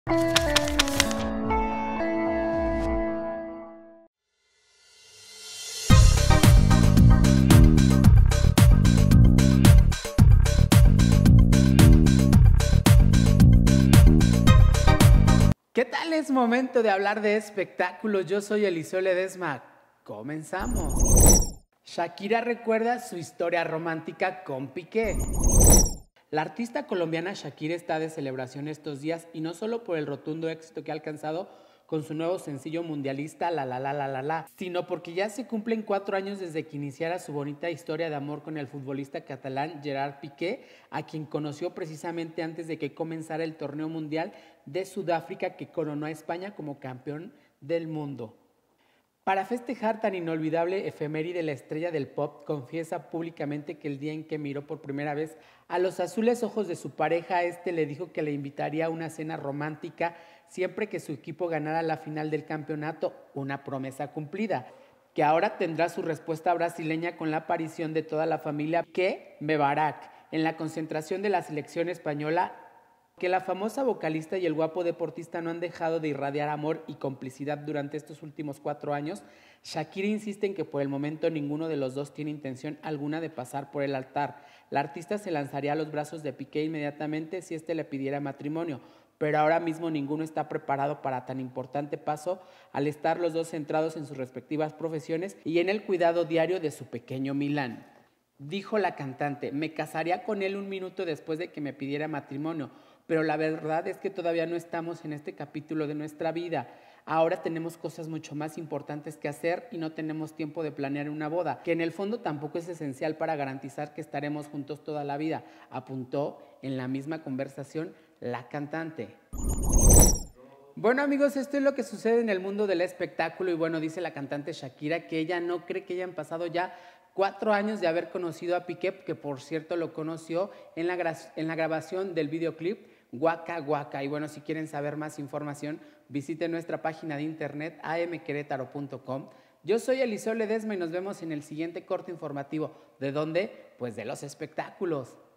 ¿Qué tal? Es momento de hablar de espectáculos. Yo soy Eliseo Ledesma. Comenzamos. Shakira recuerda su historia romántica con Piqué. La artista colombiana Shakira está de celebración estos días y no solo por el rotundo éxito que ha alcanzado con su nuevo sencillo mundialista La, sino porque ya se cumplen 4 años desde que iniciara su bonita historia de amor con el futbolista catalán Gerard Piqué, a quien conoció precisamente antes de que comenzara el torneo mundial de Sudáfrica que coronó a España como campeón del mundo. Para festejar tan inolvidable efeméride, la estrella del pop confiesa públicamente que el día en que miró por primera vez a los azules ojos de su pareja, le dijo que le invitaría a una cena romántica siempre que su equipo ganara la final del campeonato, una promesa cumplida, que ahora tendrá su respuesta brasileña con la aparición de toda la familia que Mebarak en la concentración de la selección española. Que la famosa vocalista y el guapo deportista no han dejado de irradiar amor y complicidad durante estos últimos 4 años, Shakira insiste en que por el momento ninguno de los dos tiene intención alguna de pasar por el altar. La artista se lanzaría a los brazos de Piqué inmediatamente si le pidiera matrimonio, pero ahora mismo ninguno está preparado para tan importante paso al estar los dos centrados en sus respectivas profesiones y en el cuidado diario de su pequeño Milán. Dijo la cantante: me casaría con él un minuto después de que me pidiera matrimonio, pero la verdad es que todavía no estamos en este capítulo de nuestra vida. Ahora tenemos cosas mucho más importantes que hacer y no tenemos tiempo de planear una boda, que en el fondo tampoco es esencial para garantizar que estaremos juntos toda la vida, apuntó en la misma conversación la cantante. Bueno, amigos, esto es lo que sucede en el mundo del espectáculo y bueno, dice la cantante Shakira que ella no cree que hayan pasado ya 4 años de haber conocido a Piqué, que por cierto lo conoció en la grabación del videoclip Waka Waka. Y bueno, si quieren saber más información, visiten nuestra página de internet amquerétaro.com. Yo soy Eliseo Ledesma y nos vemos en el siguiente corte informativo. ¿De dónde? Pues de los espectáculos.